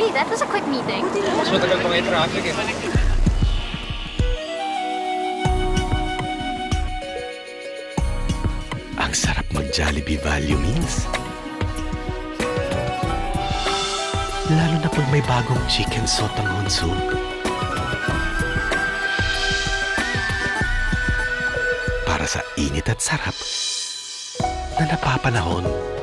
Hey, that was a quick meeting. Mas matagal pa ngayon traffic eh. Ang sarap mag-Jollibee Value Meals. Lalo na pag may bagong chicken sotanghon soup. Para sa init at sarap na napapanahon.